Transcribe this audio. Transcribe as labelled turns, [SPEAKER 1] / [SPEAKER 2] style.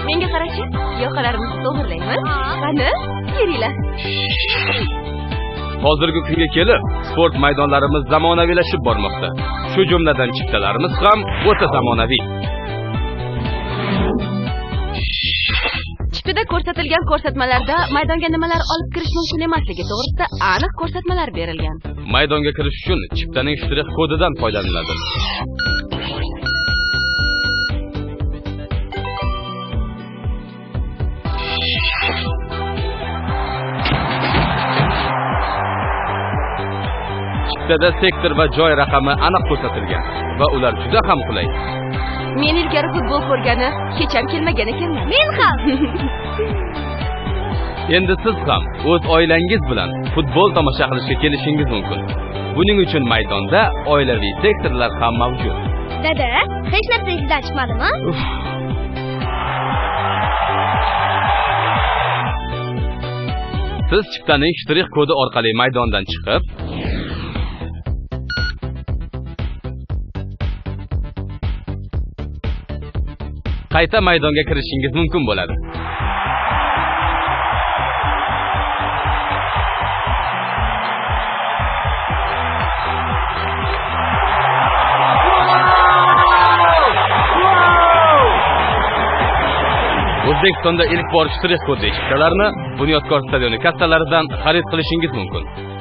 [SPEAKER 1] Menga qarachi, yoqalarimizni to'g'irlaymiz. Qani, kelinglar.
[SPEAKER 2] Hozirgi kunga kelib, sport maydonlarimiz zamonaviylashib bormoqda. Shu jumladan chiptalarimiz ham o'ta zamonaviy.
[SPEAKER 1] Chiptada ko'rsatilgan ko'rsatmalarda maydonga nimalar olib kirish mumkin emasligi to'g'risida aniq ko'rsatmalar berilgan.
[SPEAKER 2] Maydonga kirish uchun chiptaning shtrix kodidan foydalaniladi. Chiptada sektor va joy raqami aniq ko'rsatilgan va ular juda ham qulay.
[SPEAKER 1] Men ilgari futbol ko'rgani hech ham kelmagan ekanman. Men ham.
[SPEAKER 2] Endi siz ham o'z oilangiz bilan futbol tomosha qilishga kelishingiz mumkin. Buning uchun maydonda oilaviy sektorlar ham mavjud.
[SPEAKER 3] Dada, hech narsa izdan chiqmadimi?
[SPEAKER 2] Siz chiptaning shtrix kodi orqali maydondan chiqib, qayta maydonga kirishingiz mumkin bo'ladi. O'zbekistonda ilk bor shtrix kodli chiptalarni Bunyodkor stadioni kassalaridan xarid qilishingiz mumkin.